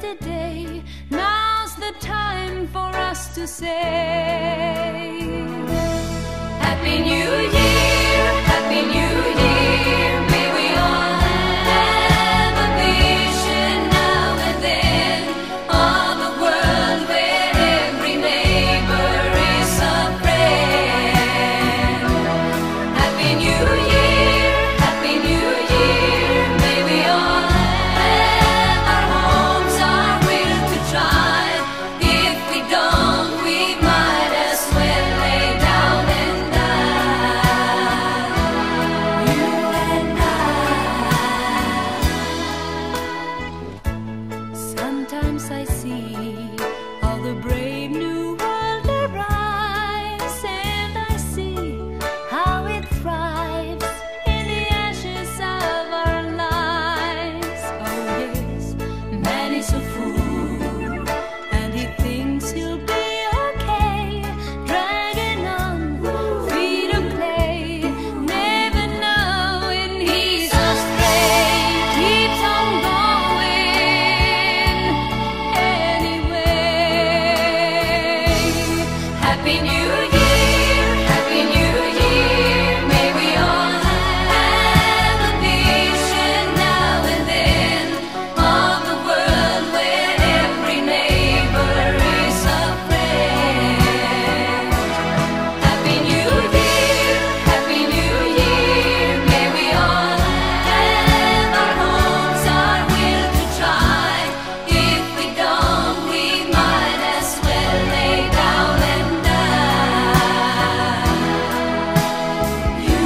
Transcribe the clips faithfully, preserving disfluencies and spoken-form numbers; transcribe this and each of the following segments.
yesterday. Now's the time for us to say Happy New Year, Happy New Year. May we all have a vision now and then of a world where every neighbor is a friend. Happy New Year, Happy New Year. May we all have our homes, our will to try. If we don't, we might as well lay down and die. You and I. Sometimes I see how the brave new world arrives, and I see how it thrives in the ashes of our lives. Oh yes, man is a fool, and he thinks he'll be okay, dragging on feet of clay, never knowing he's astray. Keeps on going anyway. Happy New Year, Happy New Year. May we all have a vision now and then of a world where every neighbor is a friend. Happy New Year, Happy New Year. May we all have our homes, our will to try. If we don't, we might as well lay down and die. You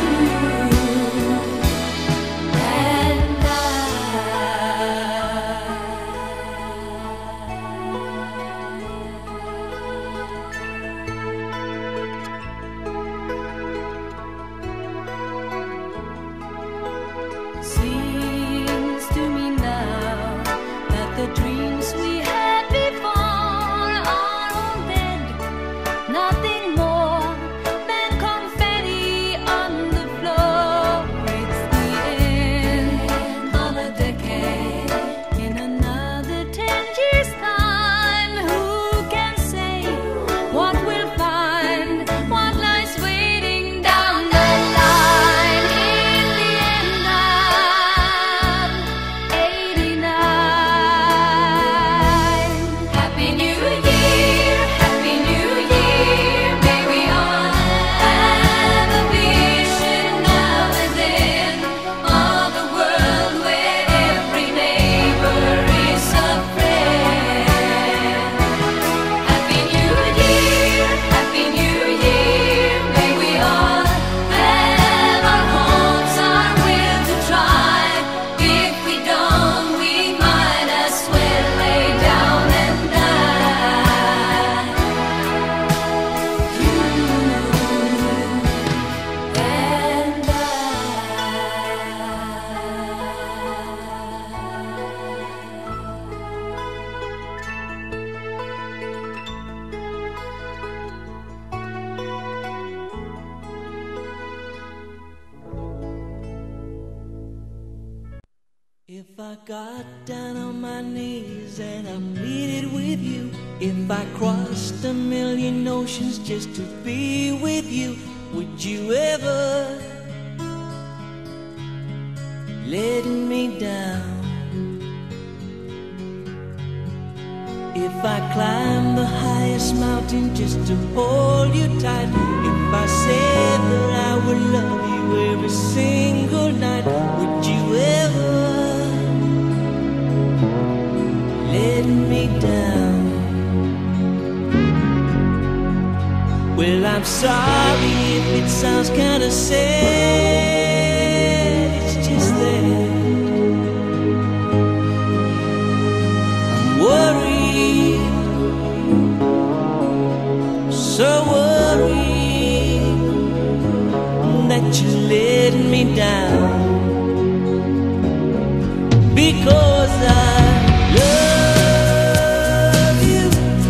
and I. Seems to me now that the dreams we had before are all dead. Nothing more than confetti on the floor. It's the end of a decade. In another ten years' time, who can say what we'll find? What lies waiting down the line? In the end of eighty-nine. Happy New Year, Happy New Year. May we all have a vision now and then of a world where every neighbor is a friend. Happy New Year, Happy New Year. May we all have our homes, our will to try. If we don't, we might as well lay down and die. You and If I got down on my knees and I pleaded with you, if I crossed a million oceans just to be with you, would you ever let me down? If I climbed the highest mountain just to hold you tight, if I said that I would love you every single night, would you ever let me down? Well, I'm sorry if it sounds kinda sad, it's just that I'm worried, so worried that you let me down, because I love you,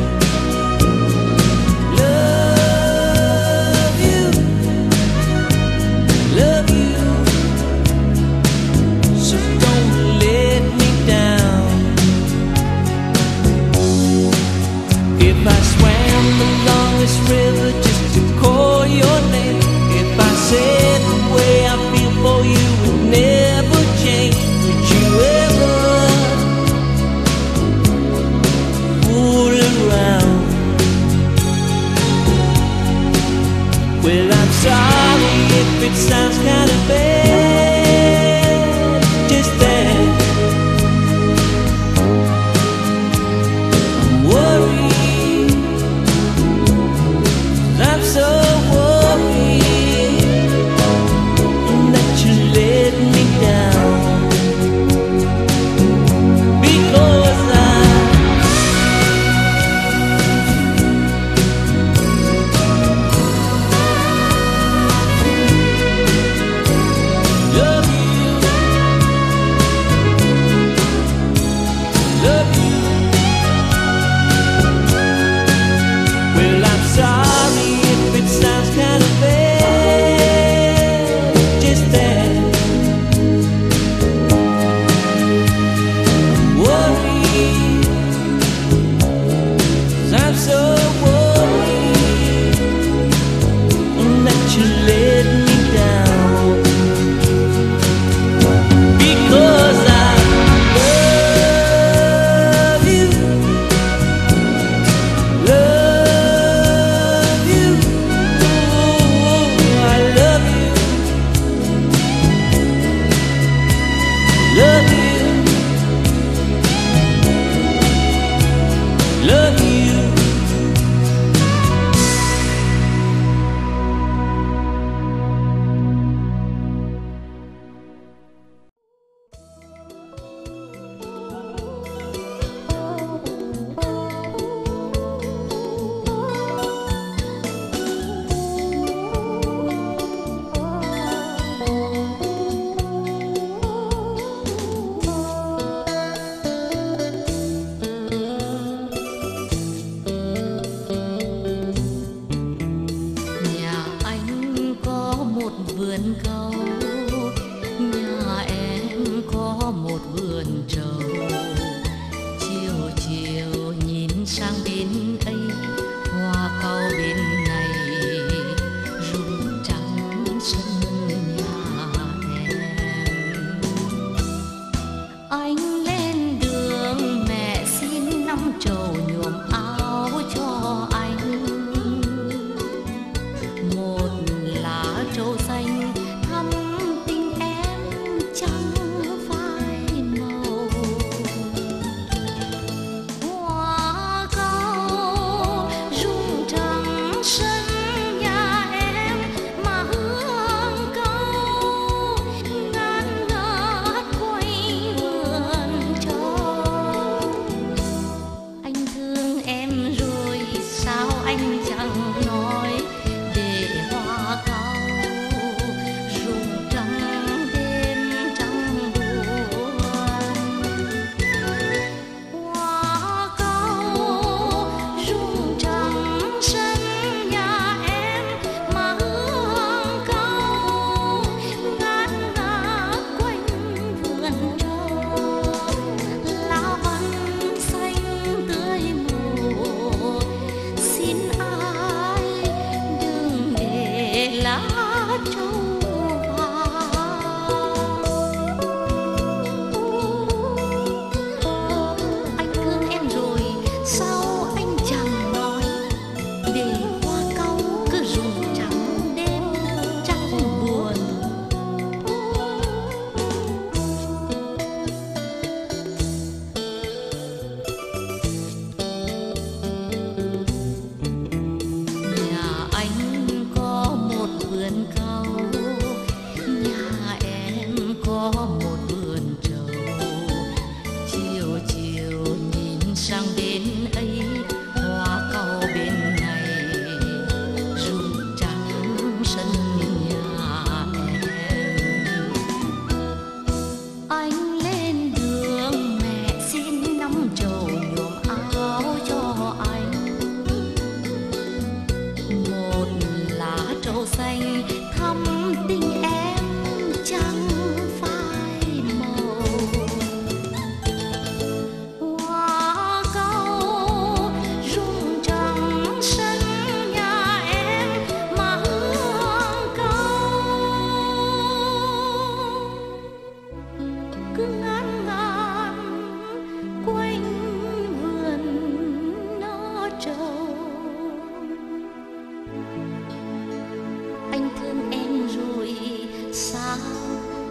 love you, love you. So don't let me down. Well, I'm sorry if it sounds kind of bad, just that I'm worried, I'm so worried that you let me down, because I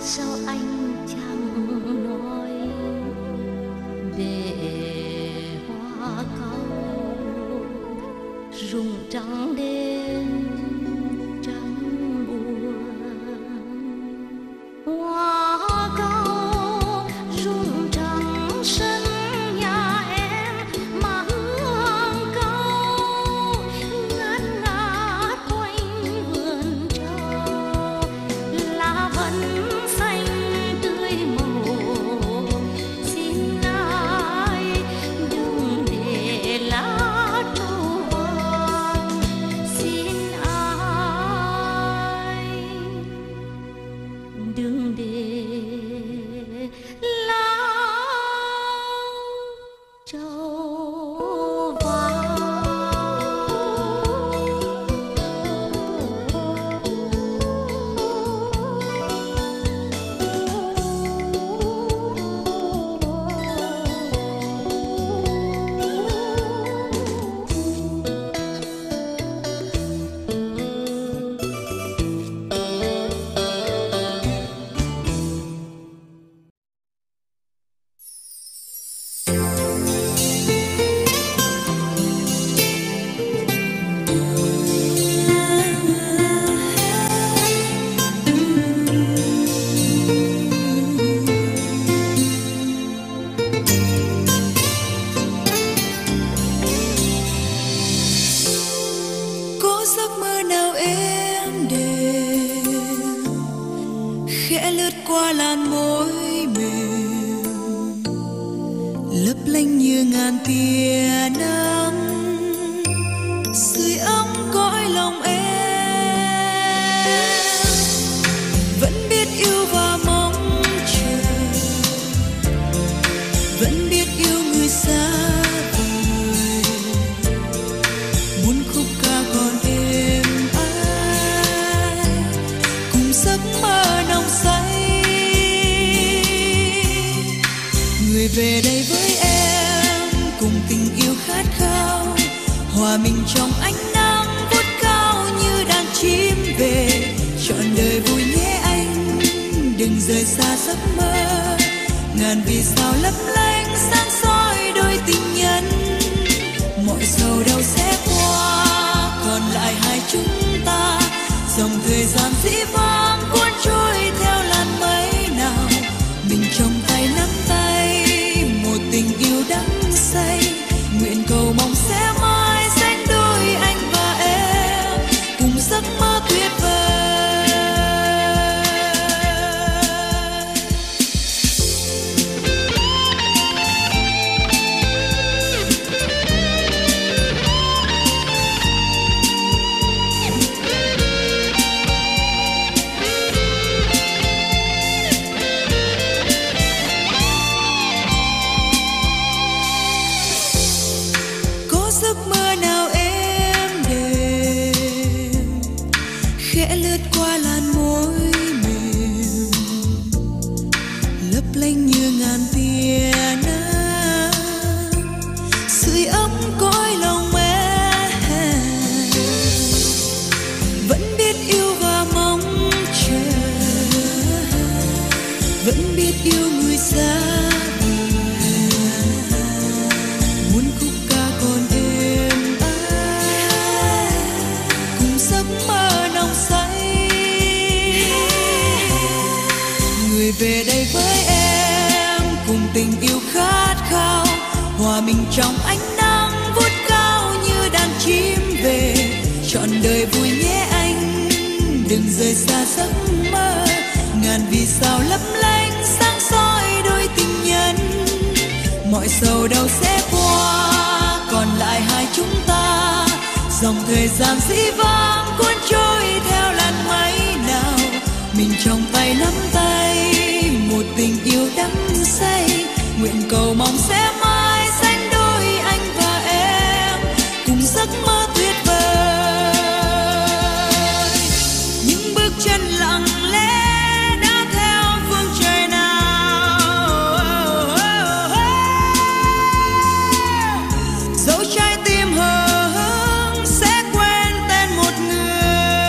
sao anh chẳng nói để hoa cau rụng trắng đêm trắng buồn hoa cau rụng trắng sân nhà em mà hương cau ngát ngát quanh vườn trầu lá vẫn xanh tươi màu xin ai đừng để lá trầu vàng xin ai đừng để lá trầu vàng. Có giấc mơ nào em đêm khẽ lướt qua làn môi mềm lấp lánh như ngàn tia nắng sưởi ấm cõi lòng em vẫn biết yêu và mong chờ vẫn biết yêu người xa vời muốn khúc ca còn êm ái cùng giấc mơ nồng say người về đây với em cùng tình yêu khát khao hòa mình trong ánh nắng vút cao như đàn chim về trọn đời vui nhé anh đừng rời xa giấc mơ ngàn vì sao lấp lánh sáng soi đôi tình nhân mọi sầu đau sẽ qua còn lại hai chúng ta dòng thời gian dĩ vãng cuốn trôi theo làn mây nào mình trong tay nắm tay một tình yêu đắm say nguyện cầu mong sẽ mãi sánh đôi anh và em cùng giấc mơ tuyệt vời. Có giấc mơ nào em đêm khẽ lướt qua làn môi mềm lấp lánh như ngàn tia nắng sưởi ấm cõi lòng em vẫn biết yêu và mong chờ vẫn biết yêu người xa vời muốn khúc ca còn êm ái cùng giấc mơ nồng say người về đây với em cùng tình yêu khát khao hòa mình trong ánh nắng vút cao như đàn chim về trọn đời vui nhé anh đừng rời xa giấc mơ ngàn vì sao lấp lánh sáng soi đôi tình nhân mọi sầu đau sẽ qua còn lại hai chúng ta dòng thời gian dĩ vãng cuốn trôi theo làn mây nào mình trong tay nắm tay một tình yêu đắm say nguyện cầu mong sẽ mãi sánh đôi anh và em cùng giấc mơ tuyệt vời những bước chân lặng lẽ đã theo phương trời nào dẫu trái tim hờ hững sẽ quên tên một người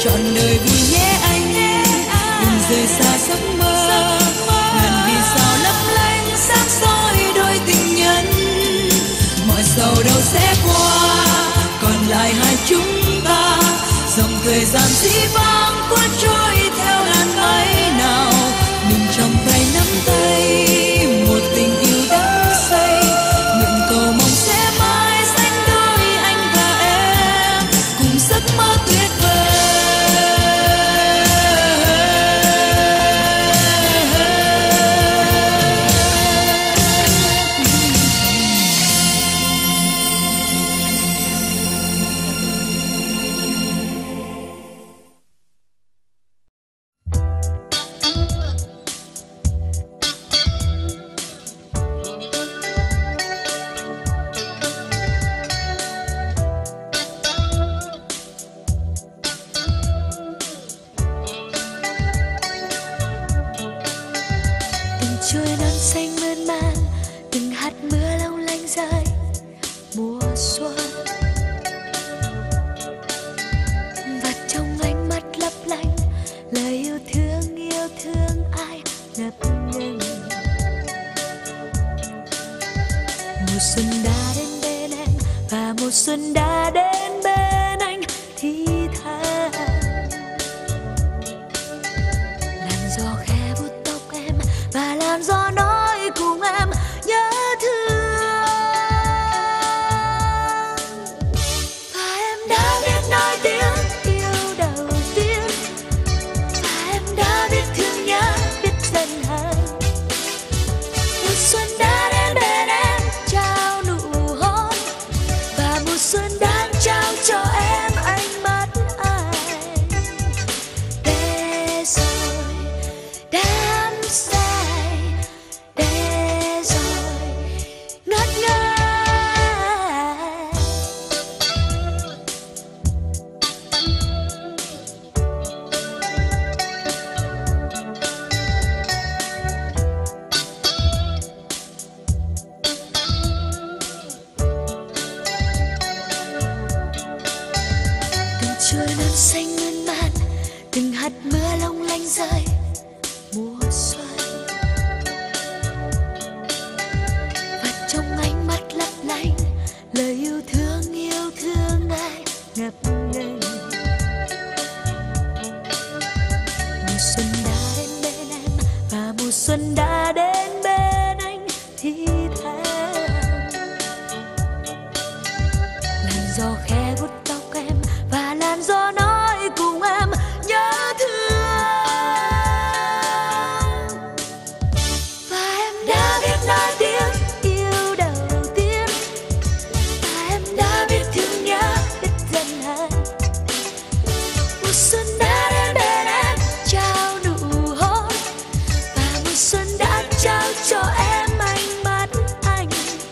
trọn đời vui nhé anh, đừng rời xa giấc mơ. Ngàn vì sao lấp lánh sáng soi đôi tình nhân, mọi sầu đâu sẽ qua, còn lại hai chúng ta. Dòng thời gian dĩ vãng cuốn trôi theo làn mây nào, mình trong tay nắm tay một tình yêu đắm say. Nguyện cầu mong sẽ mãi sánh đôi anh và em cùng giấc mơ tuyệt vời. Trôi non xanh mơn man, từng hạt mưa long lanh rơi mùa xuân. Và trong ánh mắt lấp lánh lời yêu thương, yêu thương ai ngập ngừng. Mùa xuân đã đến bên em và mùa xuân đã đến bên anh thì thầm. Làn gió khẽ vuốt tóc em và làn gió nói cùng em nhớ thương. Và em đã biết nói tiếng yêu đầu tiên, và em đã biết thương nhớ, biết dần hơn. Mùa xuân đã đến bên em trao nụ hôn, và mùa xuân đã trao cho em ánh mắt anh. Để rồi đắm say, để rồi ngất ngây. Từng trôi non xanh mơn man, từng hạt mưa long lanh rơi mùa xuân. Và trong ánh mắt lấp lánh lời yêu thương, yêu thương ai ngập ngừng. Mùa xuân đã đến bên em và mùa xuân đã đến bên anh thì thầm. Làn gió khẽ vuốt tóc em và làn gió nói cùng em nhớ thương. Và em đã biết nói tiếng yêu đầu tiên, và em đã biết thương nhớ, biết dần hơn. Mùa xuân đã đến bên em trao nụ hôn, và mùa xuân đã trao cho em ánh mắt anh.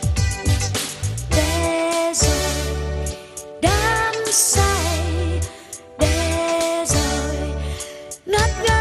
Để rồi đắm say, để rồi ngất ngây.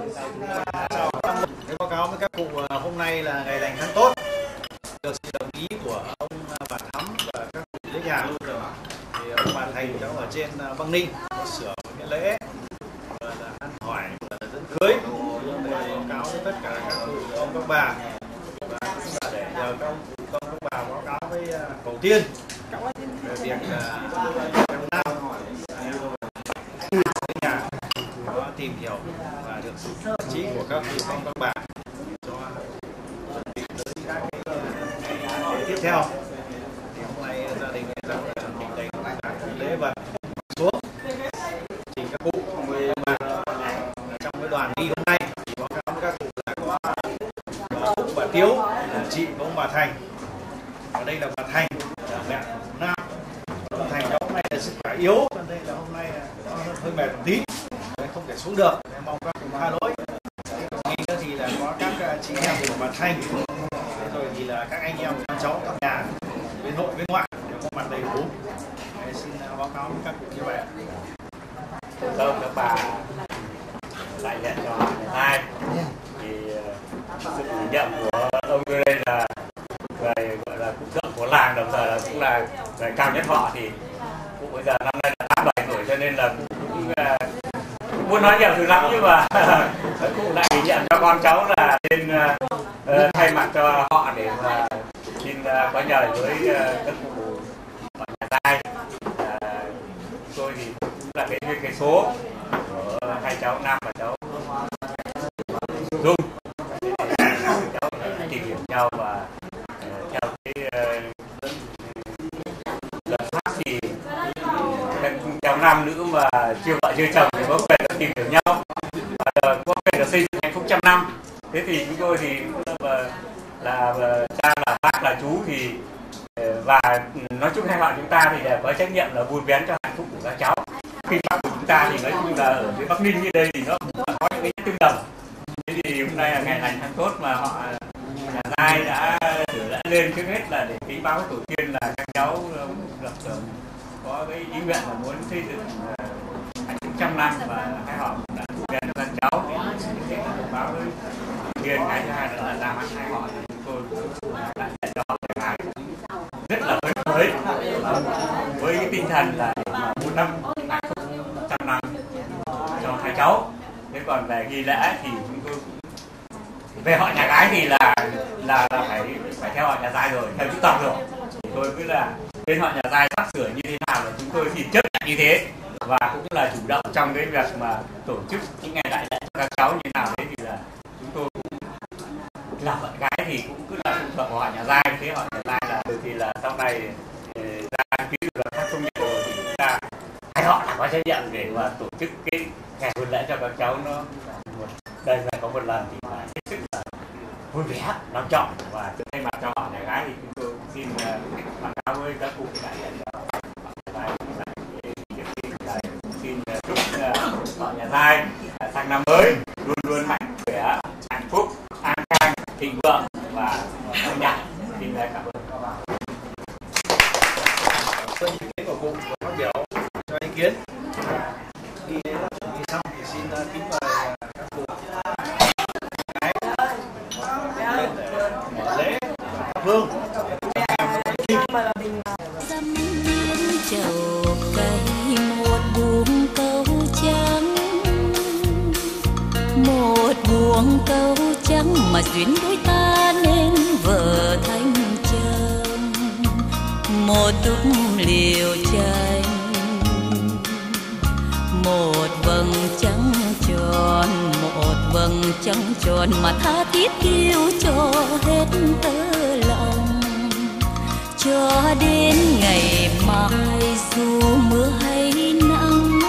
Thế báo cáo với các cụ hôm nay là ngày lành tháng tốt, được sự đồng ý của ông bà Thắm và các cụ lấy nhà. Thì ông bà Thành cháu ở trên Băng Ninh có sửa một cái lễ và là ăn hỏi và là dẫn cưới. Để báo cáo với tất cả các cụ ông các bà và cũng là để nhờ các ông cụ ông các bà báo cáo với tổ tiên về việc trong Nam nhà có tìm hiểu và được sự nhất trí của các cụ ông các bà cho chuẩn bị tới các cái ngày tiếp theo. Thì hôm nay gia đình rằng là mình đầy các lễ vật xuống thì các cụ ông bà trong cái đoàn đi hôm nay thì báo cáo với các cụ là có bà Úc, bà Tiếu, là chị của ông bà Thành. Ở đây là bà Thành, là mẹ của Nam. Ông Thành hôm nay là sức khỏe yếu cho nên là hôm nay là hơi mệt một tí, không thể xuống được, nên mong các cụ tha lỗi. Nghĩ nữa thì là có các chị em của bà Thành, rồi thì là các anh em con cháu trong nhà bên nội bên ngoại đều có mặt đầy đủ. Xin báo cáo với các cụ như vậy. Vâng, các bà đại diện cho ngày hai thì sự ủy nhiệm của ông ở đây là người gọi là cụ thượng của làng, đồng thời là cũng là người cao nhất họ. Thì cụ bây giờ năm nay là tám mươi bảy tuổi cho nên là cũng, cũng muốn nói nhiều thứ lắm, nhưng mà cụ lại ủy nhiệm cho con cháu là lên uh, thay mặt cho họ để mà xin uh, có nhờ với uh, các cụ ở nhà giai. Uh, tôi thì cũng là cái cái số của hai cháu Nam và cháu Dung, cháu tìm hiểu nhau và uh, theo cái uh, luật pháp thì các cháu nam nữ mà chưa vợ chưa chồng thì có quyền được tìm hiểu nhau và có quyền được xây dựng hạnh phúc trăm năm. Thế thì chúng tôi thì là, là, là cha là bác là chú thì và nói chung hai họ chúng ta thì có trách nhiệm là vun vén cho hạnh phúc của các cháu. Khi bác của chúng ta thì nói chung là ở dưới Bắc Ninh như đây thì nó có những cái tương đồng. Thế thì hôm nay là ngày lành tháng tốt mà họ nhà giai đã sửa lại lên, trước hết là để kính báo tổ tiên là các cháu được có cái ý nguyện là muốn xây dựng hạnh phúc trăm năm và hai họ đã vun vén cho các cháu. Thì để báo với tiên cái thứ hai nữa là ra mắt hai họ thì chúng tôi đã nhận cho cái rất là phấn khởi với cái tinh thần là một năm hạnh phúc trăm năm cho hai cháu. Thế còn về nghi lễ thì chúng tôi về họ nhà gái thì là là, là phải phải theo họ nhà giai rồi, theo chữ tộc rồi. Thì tôi cứ là bên họ nhà giai sắp sửa như thế nào là chúng tôi thì chấp nhận như thế, và cũng là chủ động trong cái việc mà tổ chức những ngày đại lễ cho các cháu như nào đấy. Thì là chúng tôi cũng làm vợ gái thì cũng cứ là phụ thuộc họ nhà giai. Thế họ nhà giai là thì là sau này ra ký được là các công nhận rồi thì chúng ta hai họ là có trách nhiệm để mà tổ chức cái ngày hôn lễ cho các cháu. Nó một đây là có một lần thì là hết sức là vui vẻ long trọng, và thay mặt cho họ nhà gái thì chúng tôi xin báo cáo với các cụ đại diện cho xin chúc họ nhà giai sang năm mới luôn luôn mạnh khỏe, hạnh phúc, an khang, thịnh vượng và vui nhạc. Xin cảm ơn các bạn. Xin ý kiến của cụ phát biểu cho ý kiến. Khi đi xong thì xin kính mời các cụ gái lên để mở lễ thắp hương. Dăm miếng trầu cây một buông câu trắng, một buông câu trắng mà duyên đôi ta nên vợ thành chồng. Một túp liều tranh, một vầng trăng tròn, một vầng trăng tròn mà tha thiết yêu cho hết tơ lòng. Cho đến ngày mai dù mưa hay nắng,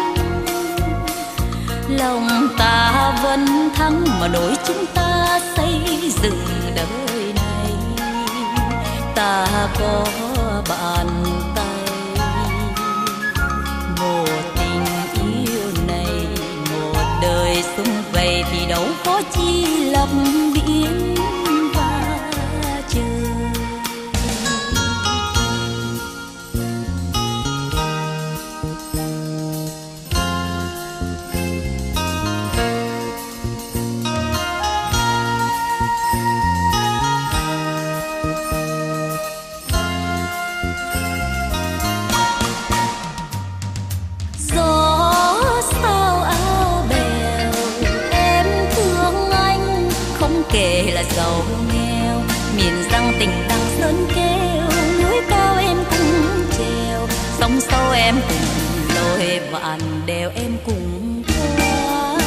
lòng ta vẫn thắng mà đôi chúng ta xây dựng đời này. Ta có bàn tay, một tình yêu này, một đời sum vầy thì đâu có chi lấp biển và trời. theo em cùng qua.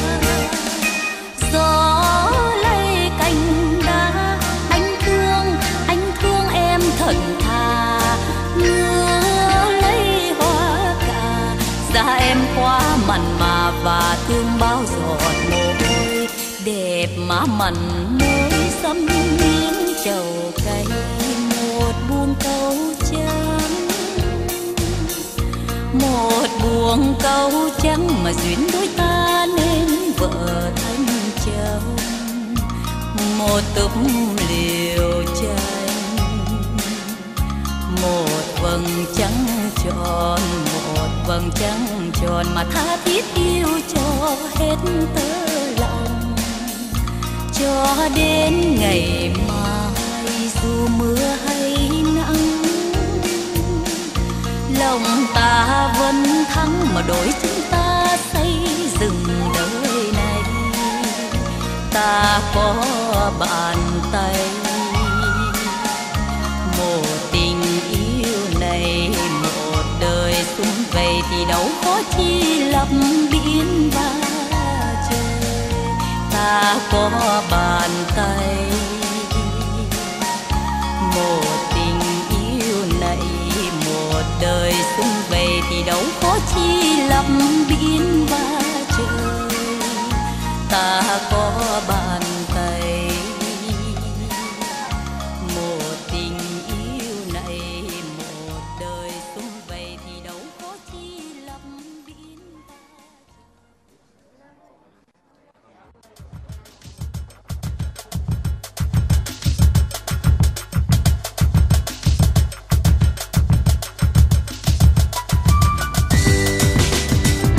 Gió lay cành đá, anh thương, anh thương em thật thà. Mưa lấy hoa cà, da em quá mặn mà và thương bao giọt mồ hôi. Đẹp má mặn mới xăm miếng trầu cay, một buông câu trắng, một buông câu trắng mà duyên đôi ta nên vợ thành chồng. Một túp liều tranh, một vầng trăng tròn, một vầng trăng tròn mà tha thiết yêu cho hết tơ lòng. Cho đến ngày mai dù mưa hay nắng, lòng ta vẫn thắng mà đổi chúng ta xây dựng đời này. Ta có bàn tay, một tình yêu này một đời sum vầy thì đâu có chi lập biển ba trời. Ta có bàn tay, một tình yêu này một đời sum vầy thì đâu có chi lập biển ba trời. Ta có bàn tay, một tình yêu này một đời sum vầy thì đâu có chi lập biển ba trời.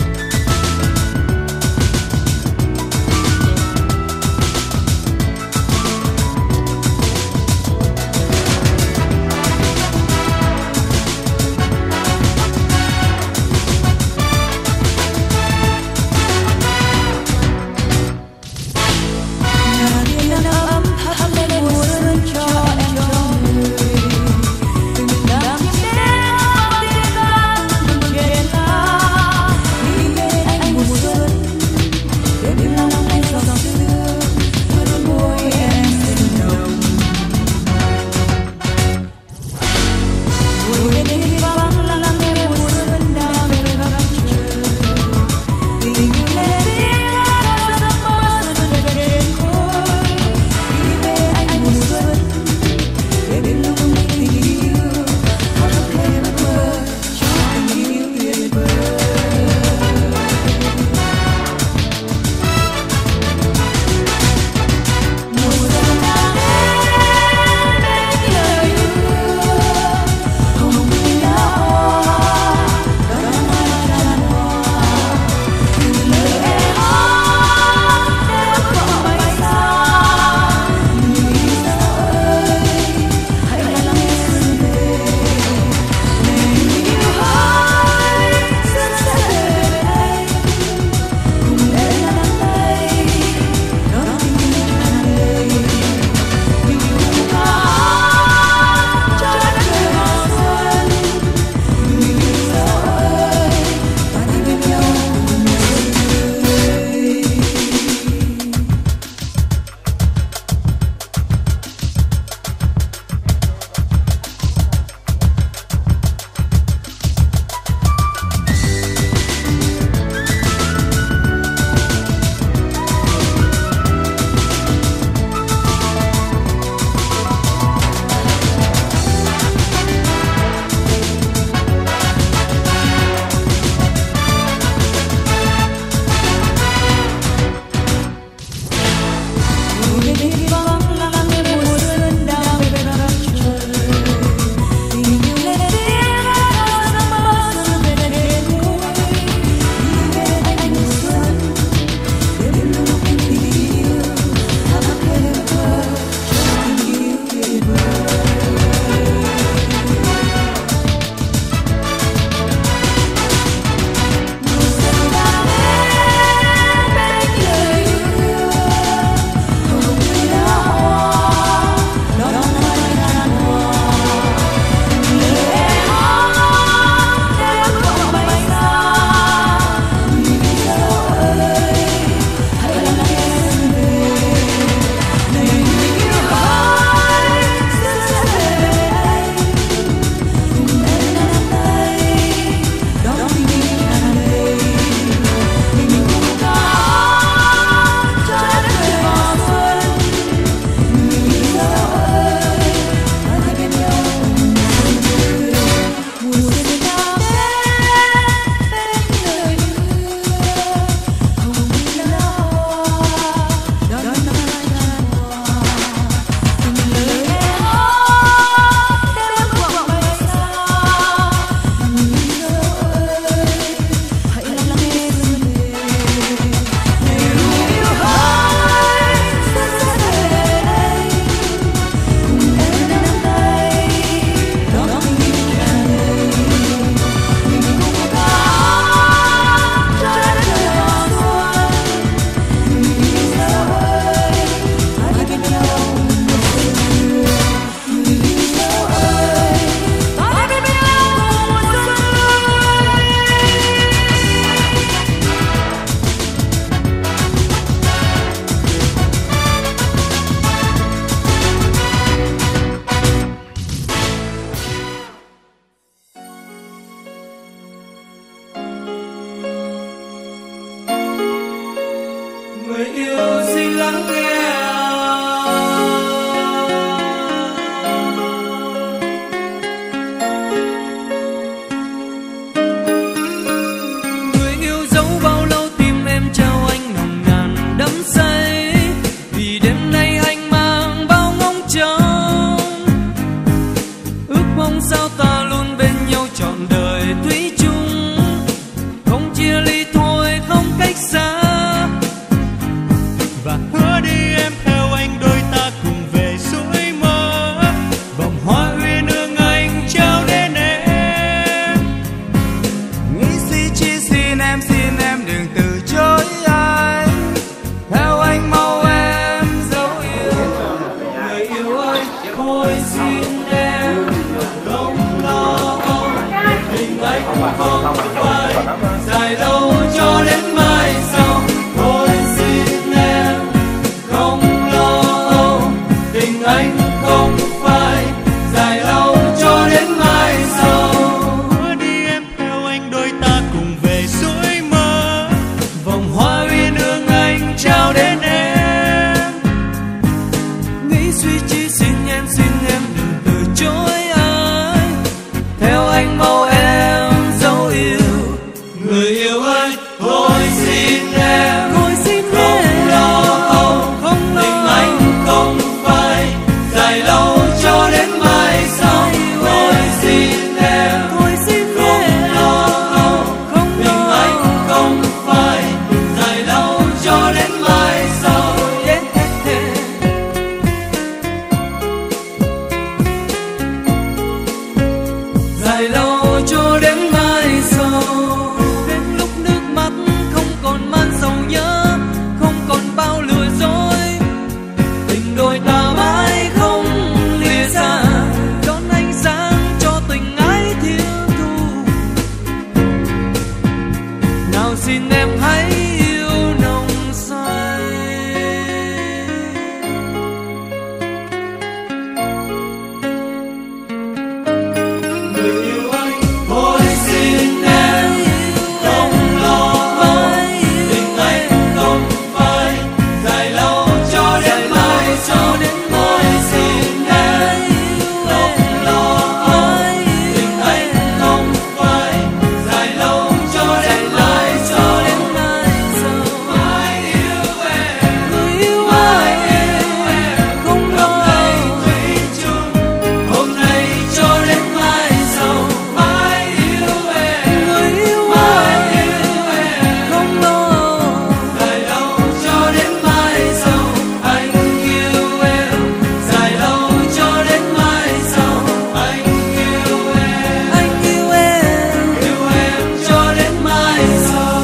em hãy yêu nồng say. Người yêu anh, tôi xin em không lo âu, tình anh không phai dài lâu cho đến mai sau. Tôi xin em không lo âu, tình anh không phai dài lâu cho đến mai sau. Mãi yêu em, người yêu em, không lo thủy chung hôm nay cho đến mai sau. Mãi yêu em, người yêu em, không lo dài lâu cho đến mai sau. Anh yêu em dài lâu cho đến mai sau. Anh yêu em, anh yêu em, yêu em cho đến mai sau.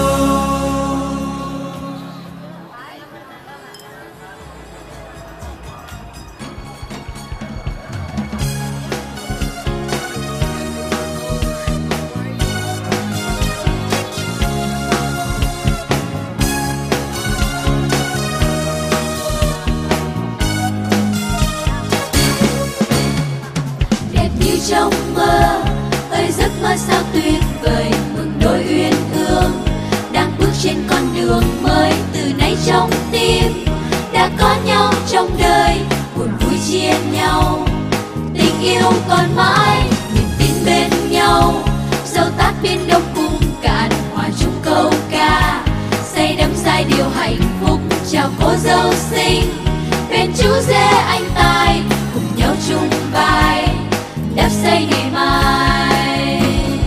Đẹp như trong mơ, ơi giấc mơ sao tuyệt vời. Mừng đôi uyên ương đang bước trên con đường mới. Từ nay trong tim đã có nhau trong đời, buồn vui chia nhau, tình yêu còn mãi, niềm tin bên nhau. Dẫu tát biển đông cung cạn, hòa chung câu ca, say đắm giai điệu hạnh phúc chào cô dâu xinh. Bên chú rể anh tài cùng nhau chung vai, đắp xây ngày mai.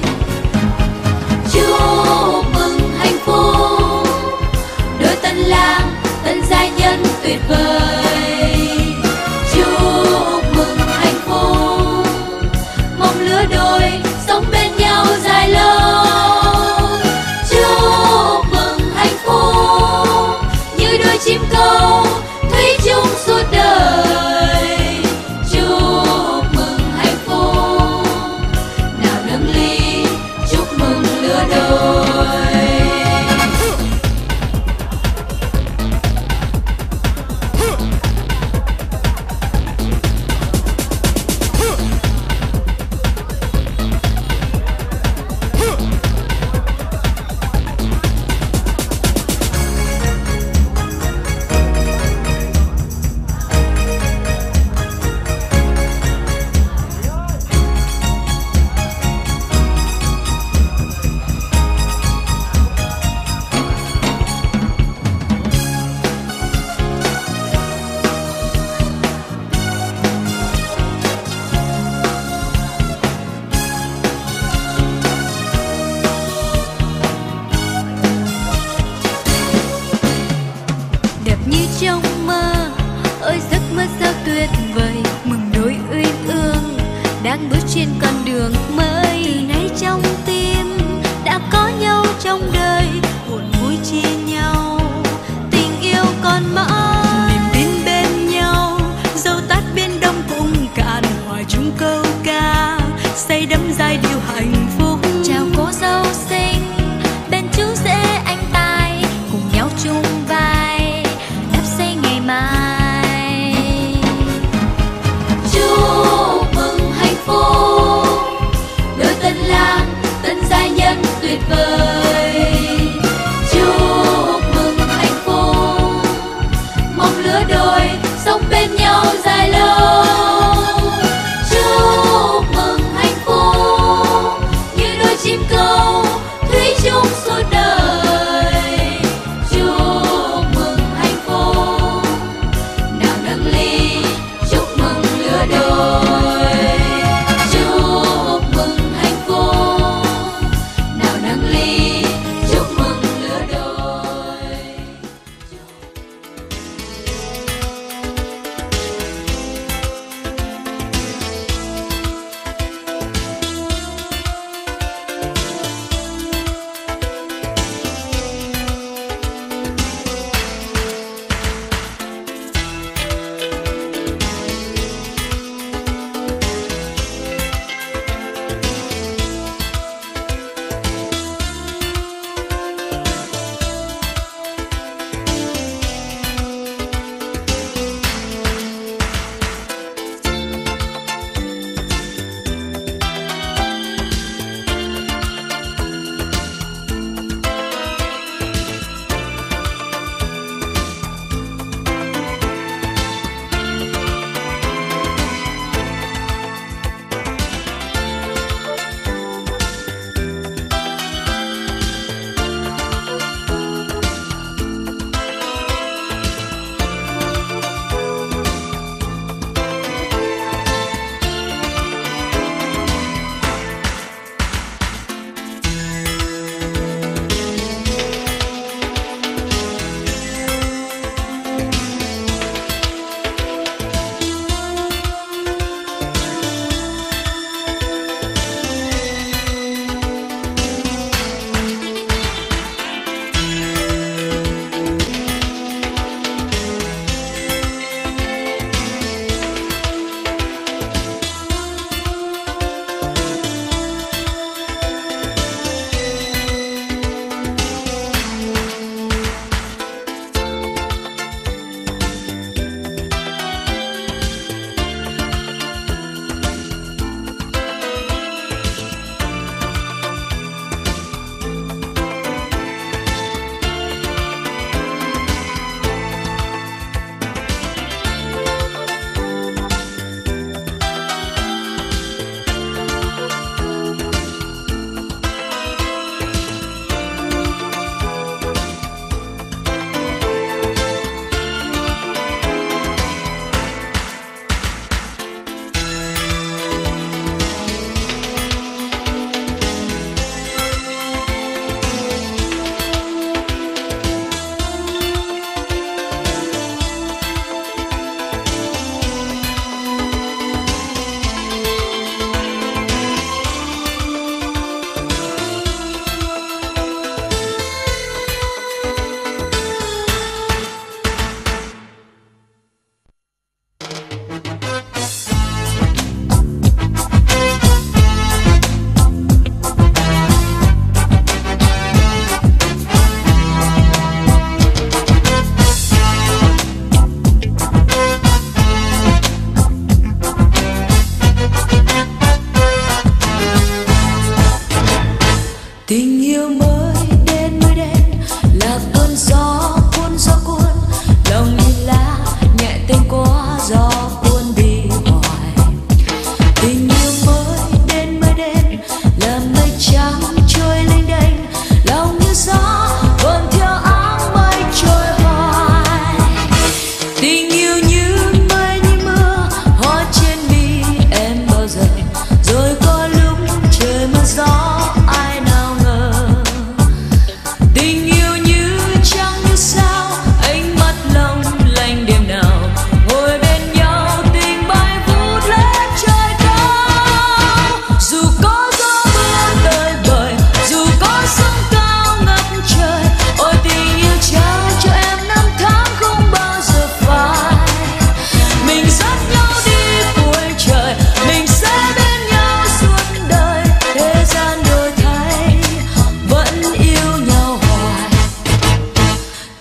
Chúc mừng hạnh phúc đôi tân lang tân gia nhân tuyệt vời. Chúc mừng hạnh phúc mong lứa đôi sống bên nhau dài lâu. Chúc mừng hạnh phúc như đôi chim câu thủy chung suốt đời. Chúc mừng hạnh phúc nào nâng ly chúc mừng lứa đôi. Đẹp như trong mơ, ơi giấc mơ sao tuyệt vời. Mừng đôi uyên ương đang bước trên con đường mới. Từ nay trong tim đã có nhau trong đời, buồn vui chia nhau, tình yêu còn mãi, niềm tin bên nhau. Dẫu tát biển đông cũng cạn, hòa chung câu ca, say đắm giai điệu hạnh phúc chào cô dâu xinh. Bên chú rể anh tài cùng nhau chung vai, đắp xây ngày mai. Chúc mừng hạnh phúc đôi tân lang tân gia nhân tuyệt vời. Chúc mừng hạnh phúc mong lứa đôi sống bên nhau dài lâu. Chúc mừng hạnh phúc như đôi chim câu thủy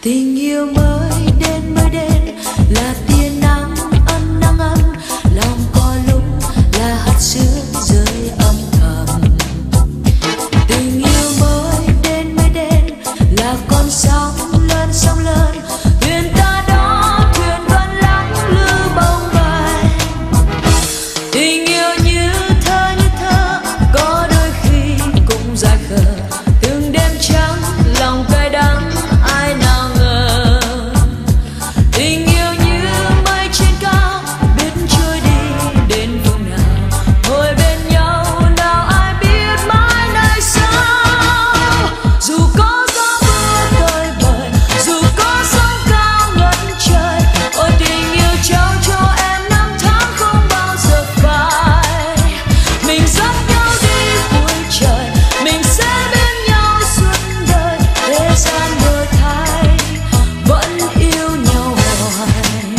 Tình yêu mới đến mới đến là tia nắng ấm nắng ấm, lòng có lúc là hạt sương rơi âm thầm. Tình yêu mới đến mới đến là con sóng lớn sóng lớn, thuyền ta đó thuyền vẫn lắng lư bồng bềnh. Tình yêu như thơ như thơ, có đôi khi cũng dại khờ, từng đêm trắng lòng cay đắng ai nào ngờ. Tình yêu như mây trên cao biết trôi đi đến vùng nào, ngồi bên nhau nào ai biết mãi nơi sao. Dù có gió mưa tơi bời, dù có sóng cao ngất trời, ôi tình yêu trao cho em năm tháng không bao giờ phai. Mình dắt nhau đi cuối trời, mình sẽ bên nhau suốt đời, thế gian đổi thay vẫn yêu nhau hoài.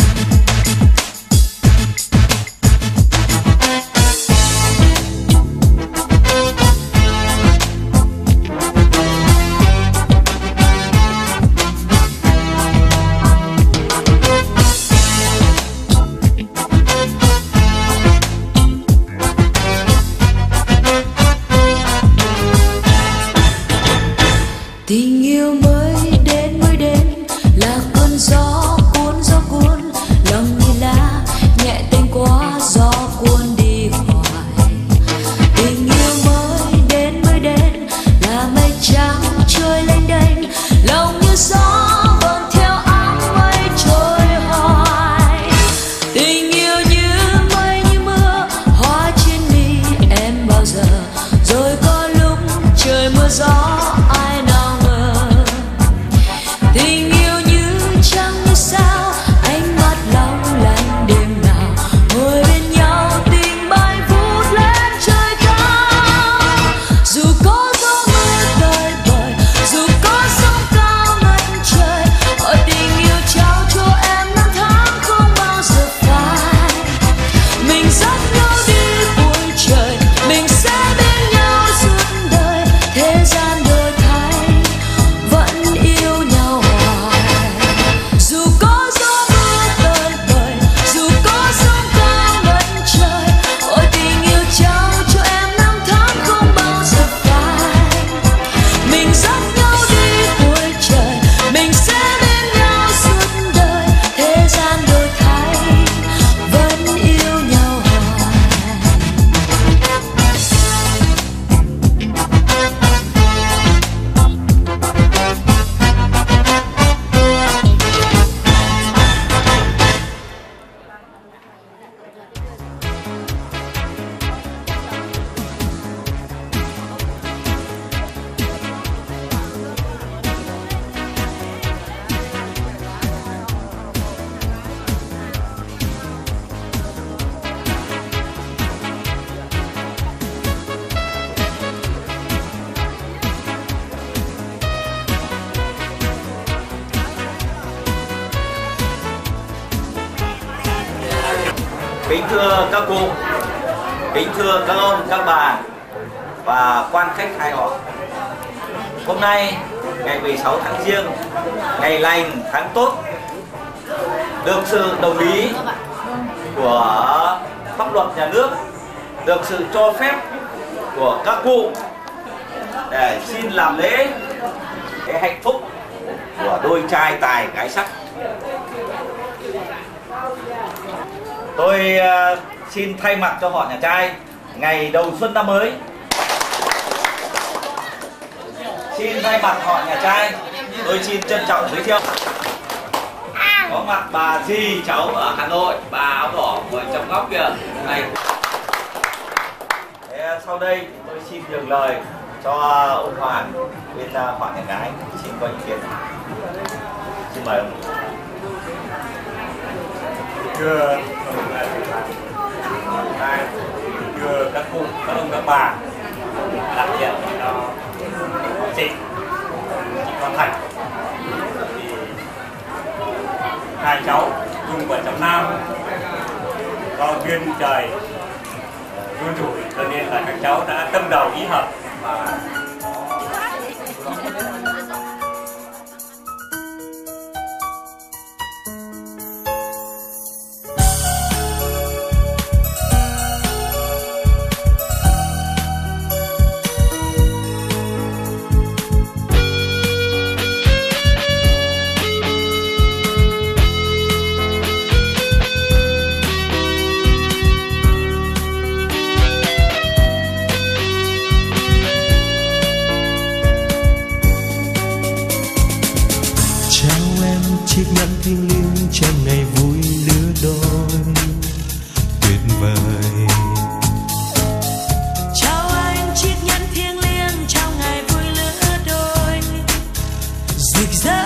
Tình yêu mới đến mới đến là cơn gió cuốn gió cuốn, lòng như lá nhẹ tênh quá gió cuốn đi hoài. Tình yêu mới đến mới đến là mây trắng trôi lênh đênh, lòng như gió vẫn theo áng mây trôi hoài. Tình yêu như mây như mưa hoa trên mi em bao giờ, rồi có lúc trời mưa gió ai nào ngờ. Tình yêu như trăng như sao, ánh mắt long lanh đêm nào, ngồi bên nhau tình bay vút lên trời cao. Dù có gió mưa tơi bời, dù có sóng cao ngất trời, ôi tình yêu trao cho em năm tháng không bao giờ phai. Mình dắt nhau đi cuối trời, mình sẽ bên nhau suốt đời, thế gian đổi thay vẫn yêu nhau hoài. Dù có gió mưa tơi bời, dù có sóng cao ngất trời, ôi tình yêu trao cho em năm tháng không bao giờ phai. Mình dắt nhau đi cuối trời, mình sẽ bên nhau suốt đời, thế gian đổi thay vẫn yêu nhau hoài. Kính thưa các cụ, kính thưa các ông, các bà và quan khách hai họ. Hôm nay ngày mười sáu tháng Giêng, ngày lành tháng tốt, được sự đồng ý của pháp luật nhà nước, được sự cho phép của các cụ để xin làm lễ cái hạnh phúc của đôi trai tài gái sắc. Tôi uh, xin thay mặt cho họ nhà trai ngày đầu xuân năm mới, xin thay mặt họ nhà trai tôi xin trân trọng giới thiệu có mặt bà dì cháu ở Hà Nội, bà áo đỏ ngồi trong góc kìa này. Thế sau đây tôi xin nhường lời cho ông Hoàn bên uh, họ nhà gái xin có ý kiến. Xin mời ông. Thưa thưa các cụ, các ông, các bà, đặc biệt cho chị, chị Con Thành, thì hai cháu cùng vợ chồng nam do duyên trời đun rủi, cho nên là các cháu đã tâm đầu ý hợp và chiếc nhẫn thiêng liêng trong ngày vui lứa đôi tuyệt vời. Chào anh chiếc nhẫn thiêng liêng trong ngày vui lứa đôi rực rỡ,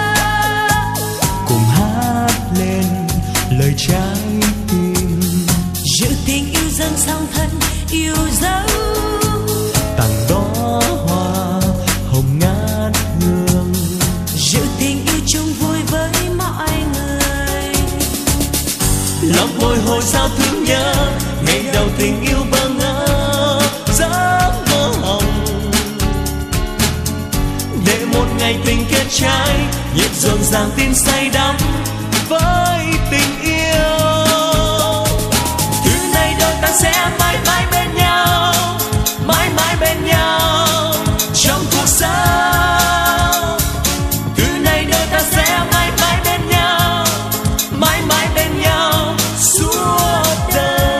cùng hát lên lời trái tim, giữ tình yêu dâng song thân yêu dấu, tặng đó hoa hồng ngát hương, giữ tình yêu chung vui với mọi người. lòng bồi hồi sao thương nhớ ngày đầu tình yêu bơ ngỡ giấc mơ hồng, để một ngày tình kết trái nhịp rộn ràng tin say đắm với tình yêu. Từ nay đôi ta sẽ mãi mãi bên nhau, mãi mãi bên nhau trong cuộc sống. Từ nay đôi ta sẽ mãi mãi bên nhau, mãi mãi bên nhau suốt đời.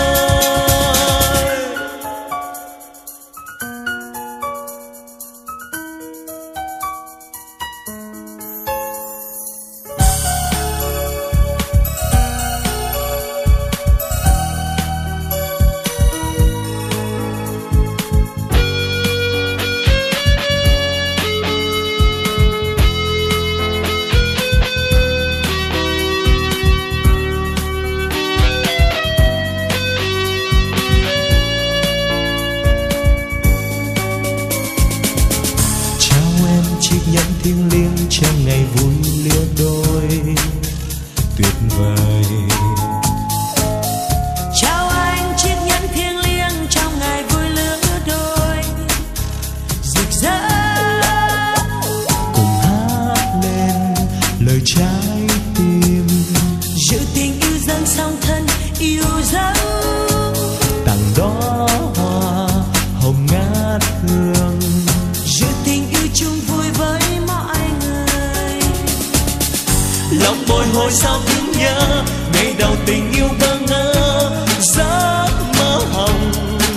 Thiêng liêng trong ngày vui lứa đôi tuyệt vời. Chào anh chiếc nhẫn thiêng liêng trong ngày vui lứa đôi rực rỡ, cùng hát lên lời trái tim, giữ tình yêu dâng song thân yêu dấu, tặng đó hoa hồng ngát hương, giữ tình yêu chung vui với mọi người. lòng bồi hồi sao thương nhớ ngày đầu tình yêu bơ ngỡ giấc mơ hồng,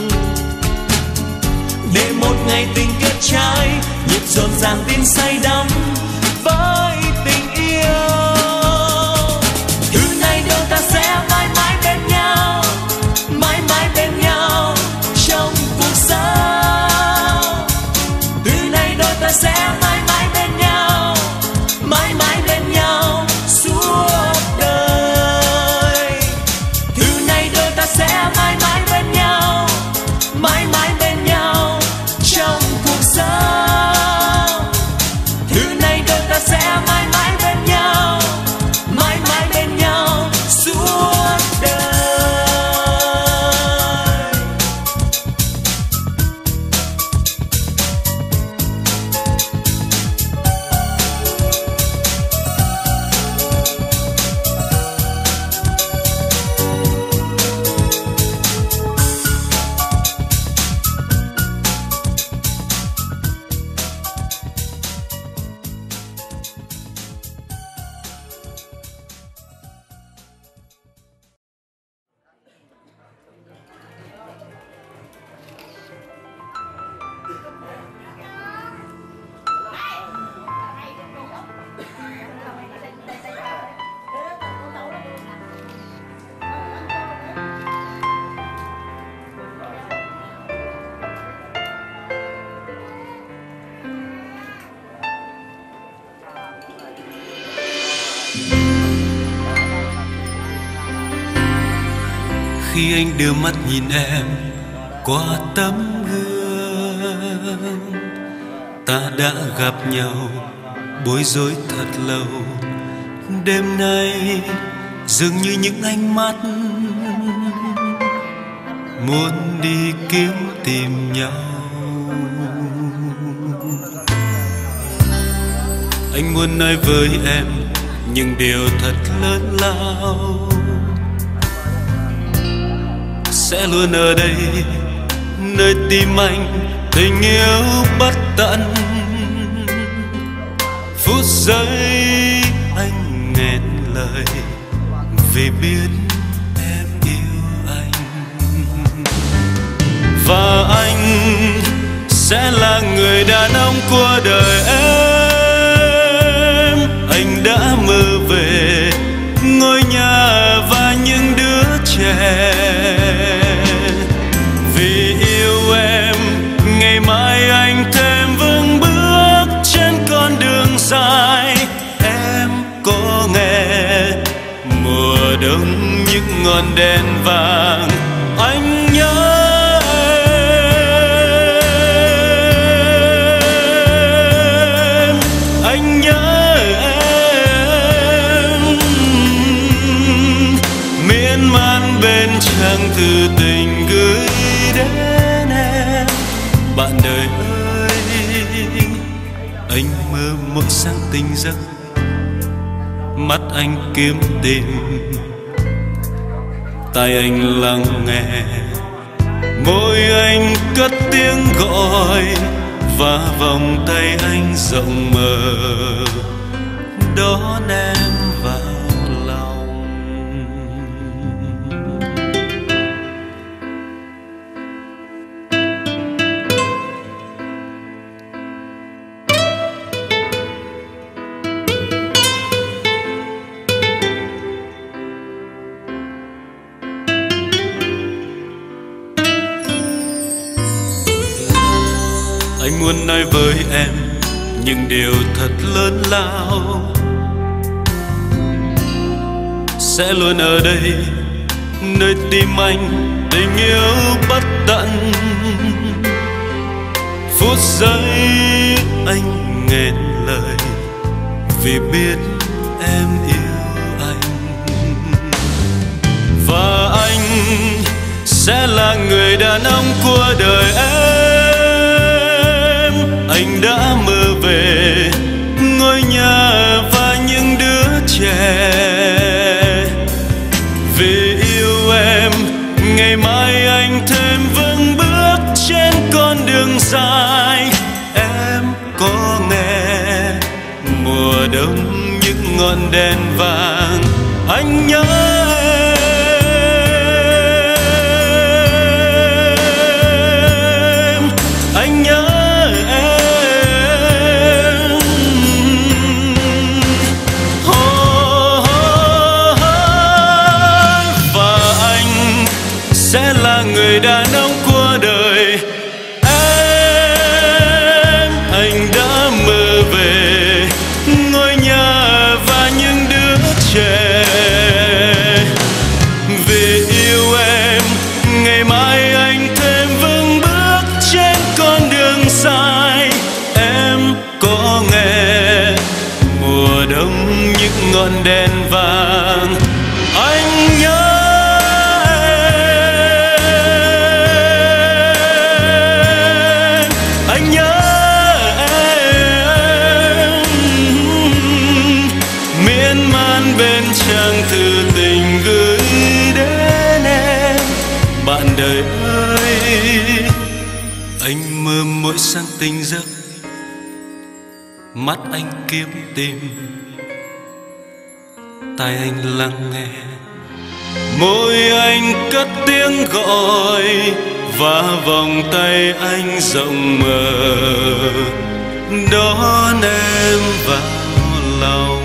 để một ngày tình kết trái nhịp rộn ràng tin say đắm với tình yêu. Từ nay đôi ta sẽ mãi mãi bên nhau, mãi mãi bên nhau trong cuộc sống. Từ nay đôi ta sẽ mãi mãi bên nhau, mãi mãi bên nhau suốt đời. Từ nay đôi ta sẽ mãi mãi bên nhau, mãi mãi bên nhau trong cuộc sống. Từ nay đôi ta sẽ mãi mãi bên nhau, mãi mãi bên nhau suốt đời. Khi anh đưa mắt nhìn em qua tấm gương, ta đã gặp nhau bối rối thật lâu. Đêm nay dường như những ánh mắt muốn đi kiếm tìm nhau. Anh muốn nói với em những điều thật lớn lao, sẽ luôn ở đây nơi tim anh tình yêu bất tận. Phút giây anh nghẹn lời vì biết em yêu anh, và anh sẽ là người đàn ông của đời em. Anh đã những ngọn đèn vàng. Anh nhớ em, anh nhớ em, miên man bên trang thư tình gửi đến em. Bạn đời ơi, anh mơ mỗi sáng tỉnh giấc, mắt anh kiếm tìm, tai anh lắng nghe, môi anh cất tiếng gọi, và vòng tay anh rộng mở đón em vào lòng. Anh muốn nói với em những điều thật lớn lao, sẽ luôn ở đây nơi tim anh tình yêu bất tận. Phút giây anh nghẹn lời vì biết em yêu anh, và anh sẽ là người đàn ông của đời em. Anh đã mơ về ngôi nhà và những đứa trẻ, vì yêu em ngày mai anh thêm vững bước trên con đường dài. Em có nghe mùa đông những ngọn đèn vàng, anh nhớ em, anh nhớ sẽ là người đàn ông của đời em. Anh đã mơ về ngôi nhà và những đứa trẻ, vì yêu em ngày mai anh thêm vững bước trên con đường dài. Em có nghe mùa đông những ngọn đèn vàng, anh nhớ anh nhớ em, miên man bên trang thư tình gửi đến em. Bạn đời ơi, anh mơ mỗi sáng tỉnh giấc, mắt anh kiếm tìm, tai anh lắng nghe, môi anh cất tiếng gọi, và vòng tay anh rộng mở đón em vào lòng.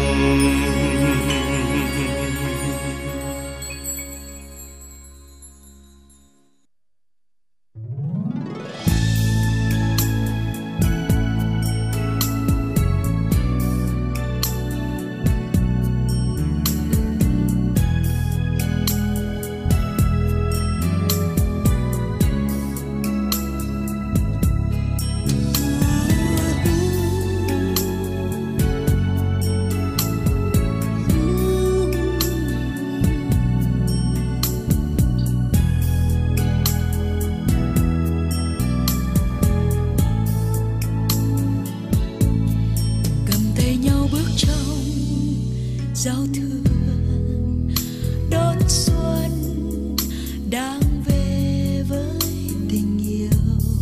giao thừa đón xuân đang về với tình yêu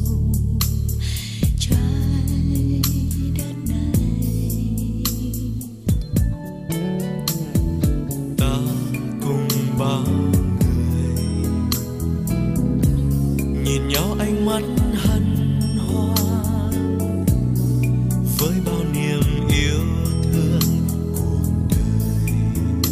trái đất này. Ta cùng bao người nhìn nhau ánh mắt hân hoan với bao niềm yêu thương cuộc đời.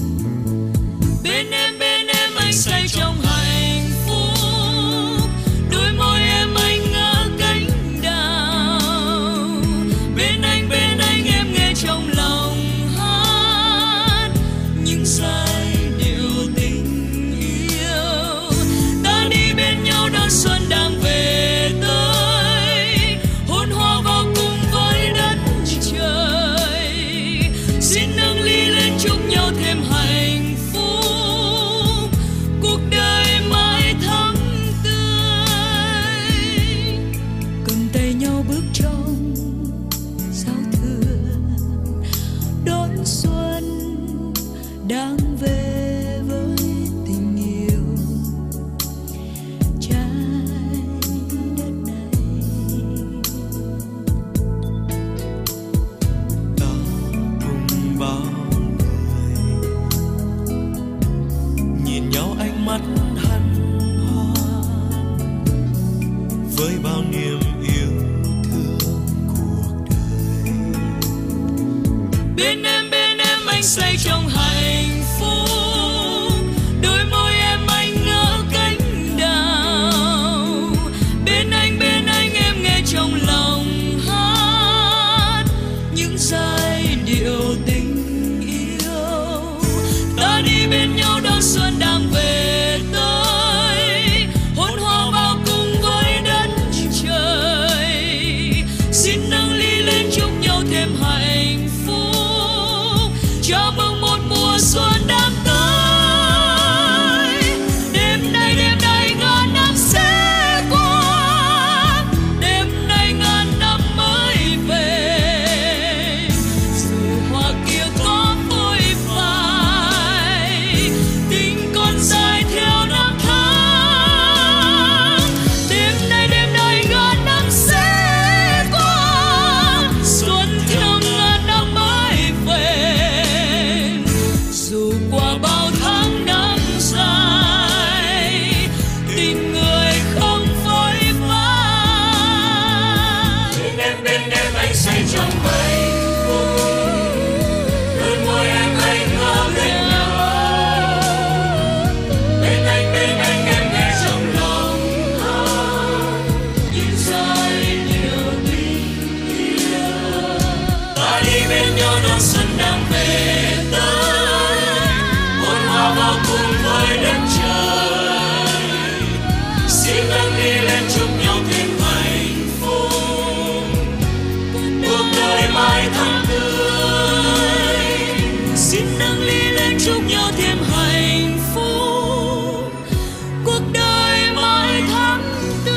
đang về với tình yêu trái đất này. Ta cùng bao người nhìn nhau ánh mắt hân hoan với bao niềm yêu thương cuộc đời. Bên em bên em anh say trong hạnh phúc, đôi môi em anh ngỡ cánh đào. Bên anh bên anh em nghe trong lòng hát những giai điệu tình yêu. Ta đi bên nhau đón xuân đang về tới, hôn hoa bao cùng với đất trời. Xin nâng ly lên chúc nhau thêm hạnh phúc, chào mừng một mùa xuân đang tới. Đêm nay đêm nay ngàn năm sẽ qua, đêm nay ngàn năm mới về. Dù hoa kia có phôi phai, tình còn dài theo năm tháng. Đêm nay đêm nay ngàn năm sẽ qua, xuân theo ngàn năm mới về. Dù qua bao tháng năm dài, tình người không phôi phai. Bên em bên em anh say trong hạnh phúc, đôi môi em anh ngỡ cánh nhau. Bên anh bên anh em nghe trong lòng hát những giai điệu tình yêu. Ta đi bên nhau đón xuân đang về tới, hôn hoa bao cùng với đất trời. Xin nâng ly lên chúc nhau thêm hạnh phúc, cuộc đời mãi thắm tươi. Xin nâng ly lên chúc nhau thêm hạnh phúc, cuộc đời mãi thắm tươi.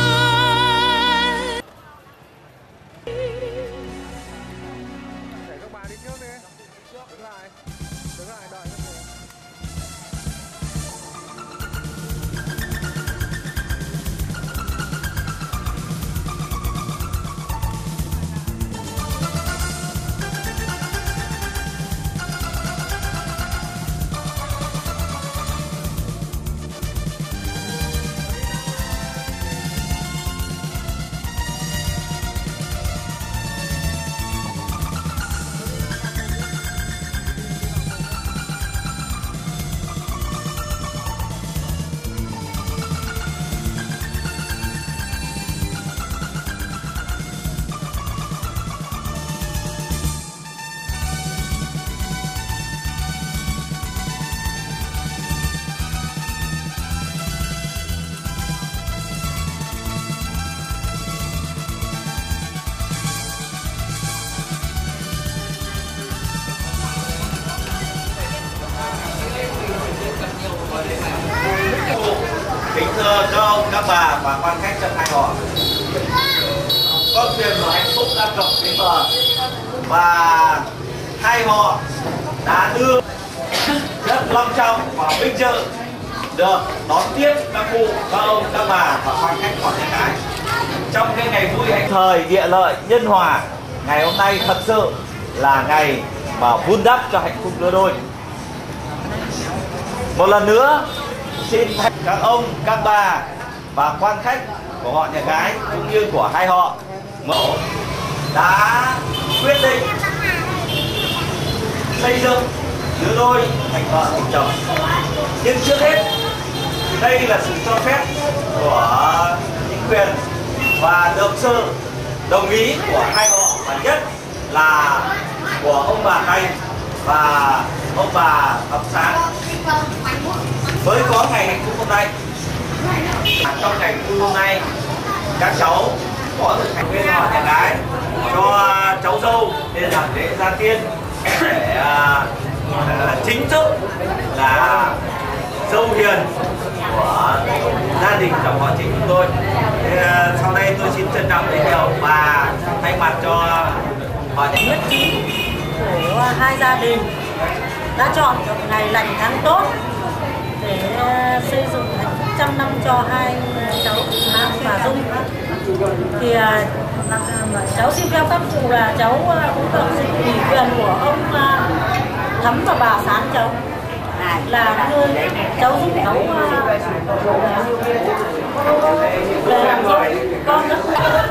Để các bà đi trước đi. Đứng lại. Đứng lại đợi các cô. Kính thưa các ông, các bà và quan khách trong hai họ, con thuyền của hạnh phúc đã cập bến bờ và hai họ đã đưa rất long trọng và vinh dự được đón tiếp các cụ, các ông, các bà và quan khách của nhà gái trong cái ngày vui hạnh thời địa lợi nhân hòa. Ngày hôm nay thật sự là ngày mà vun đắp cho hạnh phúc lứa đôi. Một lần nữa xin các ông, các bà và quan khách của họ nhà gái cũng như của hai họ mẫu đã quyết định xây dựng lứa đôi thành vợ thành chồng. Nhưng trước hết đây là sự cho phép của chính quyền và được sự đồng ý của hai họ, và nhất là của ông bà Khanh và ông bà Ấm Sáng mới có ngày hạnh phúc hôm nay. Trong ngày vui hôm nay, các cháu có được thành viên họ nhà gái cho cháu dâu nên làm lễ gia tiên để uh, chính thức là dâu hiền của gia đình dòng họ Trịnh chúng tôi. Thì, uh, sau đây tôi xin trân trọng giới thiệu và thay mặt cho họ nhà nhất trí của hai gia đình đã chọn được ngày lành tháng tốt để xây dựng hạnh phúc trăm năm cho hai cháu Nam và Dung. Thì cháu xin phép các cụ là cháu cũng được sự ủy quyền của ông Thắm và bà Sáng cháu là đưa cháu giúp cháu về làm dâu con đó.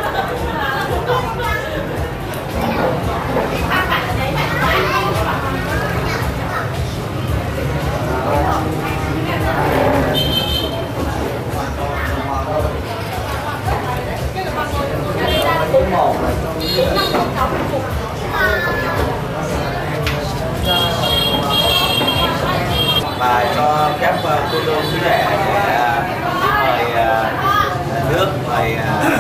Và cho các cô chú quý rẻ để mời nước, mời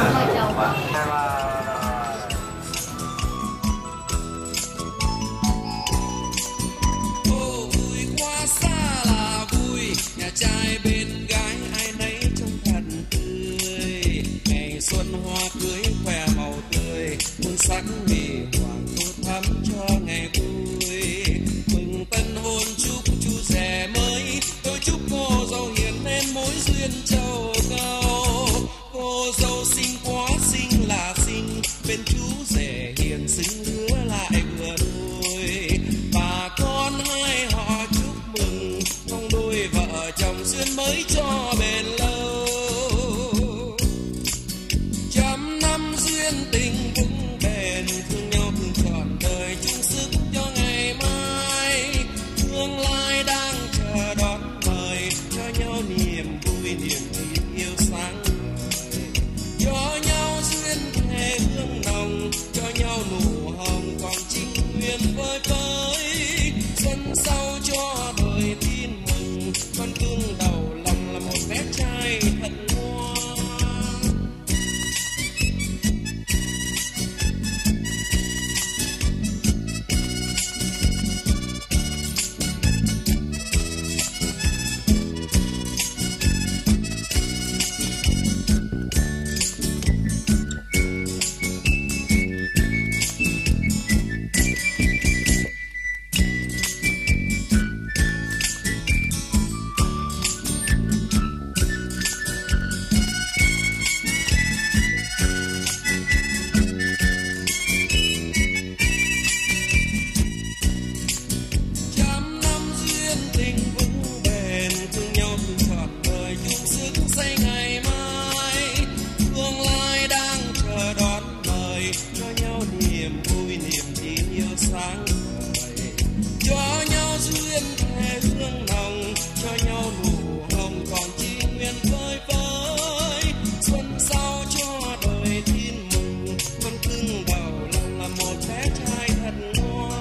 vui quá xa là vui, nhà trai bên gái ai nấy trông thật tươi. Ngày xuân hoa cưới khoe màu tươi, muôn sắc vì hoàng tô thắm cho ngày vui. Mừng tân hôn chúc chú rể mới, tôi chúc cô dâu hiền nên mối duyên châu cao. Cô dâu xinh quá xinh là xinh, bên chú rể hiền xứng lứa lại vừa đôi. Bà con hai họ chúc mừng, mong đôi vợ chồng duyên mới cho bền lâu. Trăm năm duyên tình vững bền, thương nhau thương trọn đời chung sức cho ngày mai. Tương lai đang chờ đón mời, cho nhau niềm vui niềm tin yêu sáng ngời. Cho nhau duyên thề hương nồng, cho nhau nụ hồng còn trinh nguyên vơi vơi. Xuân sau cho đời tin mừng, con cưng đầu lòng là một bé trai thật ngoan. Trăm năm duyên tình vững bền, thương nhau thương trọn đời chung sức xây ngày mai. Tương lai đang chờ đón mời, cho nhau niềm vui niềm tin yêu sáng ngời. Cho nhau duyên thề hương nồng, cho nhau nụ hồng còn chi nguyên vơi vơi. Xuân sau cho đời tin mừng, con cưng đầu lòng là một bé trai thật ngoan.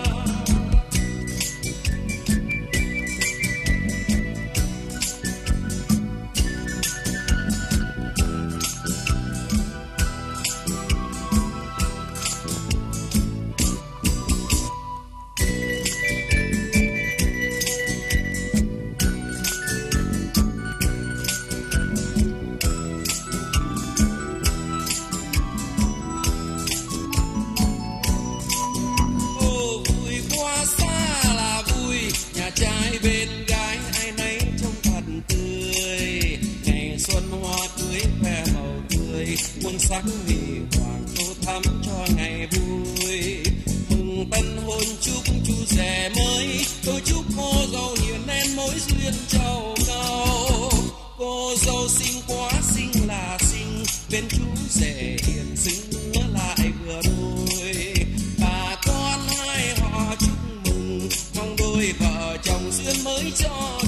Ô vui quá xa là vui, nhà trai bên gái ai nấy trông thật tươi. Ngày xuân hoa cưới khoe màu tươi, muôn sắc vì hoàng tô thắm cho ngày vui. Mừng tân hôn chúc chú rể mới, tôi chúc cô dâu hiền nên mối duyên châu cao. Cô dâu xinh quá xinh là xinh, bên chú rể hiền xứng lứa lại vừa đôi. Bà con hai họ chúc mừng, mong đôi vợ chồng duyên mới cho